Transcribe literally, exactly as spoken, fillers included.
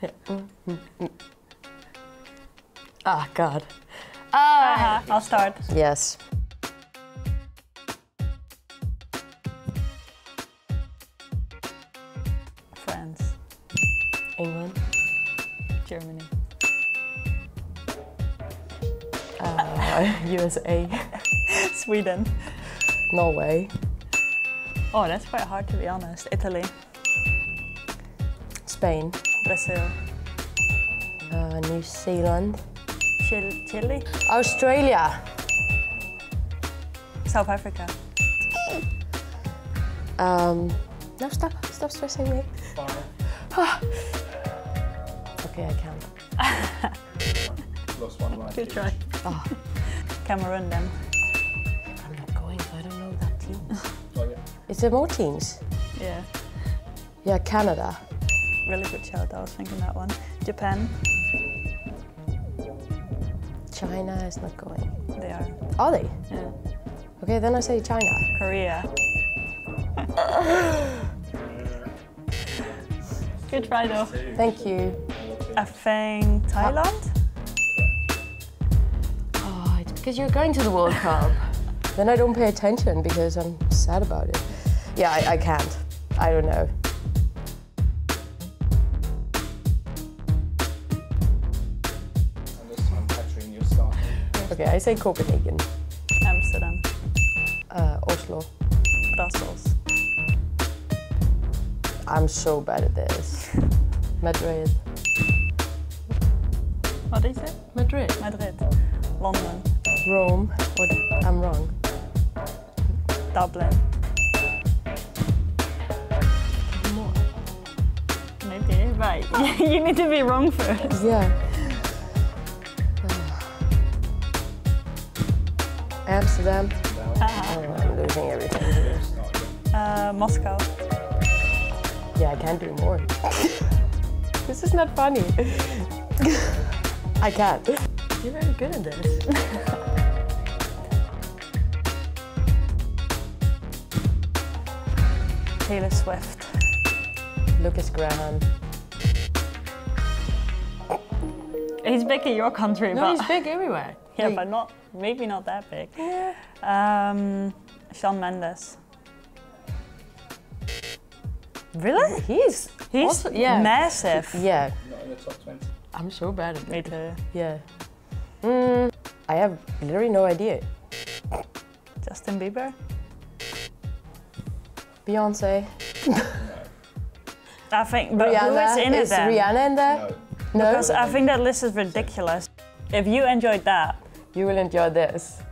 Ah, God. Ah, uh-huh. I'll start. Yes. France. England. Germany. Uh, U S A. Sweden. Norway. Oh, that's quite hard to be honest. Italy. Spain. Brazil. Uh, New Zealand. Chile. Chile. Australia. South Africa. Um, no, stop. Stop stressing me. Okay, I can't. Lost one right. Good try. Oh, Cameroon then. I'm not going, so I don't know that team. Oh, yeah. Is there more teams? Yeah. Yeah, Canada. Really good shout. I was thinking that one. Japan. China is not going. They are. Are they? Yeah. Okay, then I say China. Korea. Good try though. Thank you. I think Thailand. Oh, it's because you're going to the World Cup. Then I don't pay attention because I'm sad about it. Yeah, I, I can't. I don't know. And this time, Katrine, you're starting. Okay, I say Copenhagen. Amsterdam. Uh, Oslo. Brussels. I'm so bad at this. Madrid. What did you say? Madrid. Madrid. London. Rome. What? I'm wrong. Dublin. More. Maybe, right. You need to be wrong first. Yeah. Amsterdam. Ah. Oh, I'm losing everything here. Uh, Moscow. Yeah, I can't do more. This is not funny. I can't. You're very good at this. Taylor Swift. Lucas Graham. He's big in your country, No, but he's big everywhere. yeah, Wait. but not maybe not that big. Yeah. Um, Shawn Mendes. Really? He's He's also, yeah. massive. Yeah. Not in the top twenty. I'm so bad at Me it. too. Yeah. Mm, I have literally no idea. Justin Bieber. Beyonce. I think, but who Rihanna. is in it Is then? Rihanna in there? No. No. Because I think that list is ridiculous. If you enjoyed that, You will enjoy this.